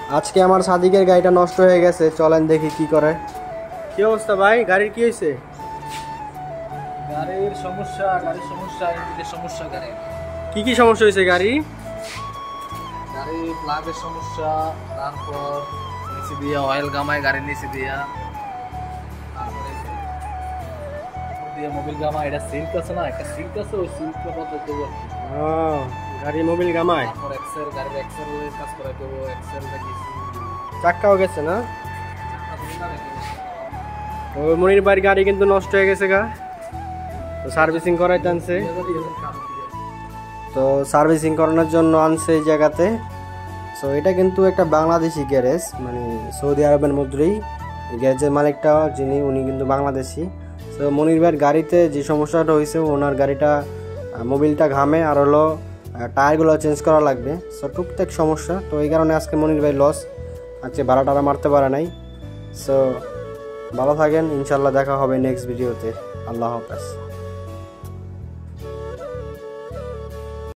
আজকে আমার সাদিকের গাড়িটা নষ্ট হয়ে গেছে, চলেন দেখি কি করে। কি অবস্থা ভাই, গাড়ির কি হয়েছে? গাড়ির সমস্যা, ইঞ্জিনের সমস্যা। গাড়ির কি কি সমস্যা হয়েছে? গাড়ির প্লাগের সমস্যা, তারপর নিচে দিয়া অয়েল গামায়, গাড়ির নিচে দিয়া, তারপরে মোবিল গামা, এটা সিল্ক আছে না, একটা সিল্ক আছে, ওই সিল্কটা বদলে দেবো। গাড়ি মোবিল গামায়, তারপর গাড়ির এক্সেল কাজ করা দেবো, এক্সেল লাগিয়েছি। চাক্কাও গেছে না? তো মনির ভাইয়ের গাড়ি কিন্তু নষ্ট হয়ে গেছে গা, তো সার্ভিসিং করাইতে আনছে। তো সার্ভিসিং করানোর জন্য আনছে এই জায়গাতে। সো এটা কিন্তু একটা বাংলাদেশি গ্যারেজ, মানে সৌদি আরবের মধ্যেই গ্যারেজের মালিকটা যিনি, উনি কিন্তু বাংলাদেশি। তো মনির ভাইয়ের গাড়িতে যে সমস্যাটা হয়েছে, ওনার গাড়িটা মোবিলটা ঘামে, আর হলো টায়ারগুলো চেঞ্জ করা লাগবে। সো টুকটাক সমস্যা, তো এই কারণে আজকে মনির ভাই লস, আজকে ভাড়াটারা মারতে পারে নাই। সো ভালো থাকেন, ইনশাল্লাহ দেখা হবে নেক্সট ভিডিওতে। আল্লাহ হাফেজ।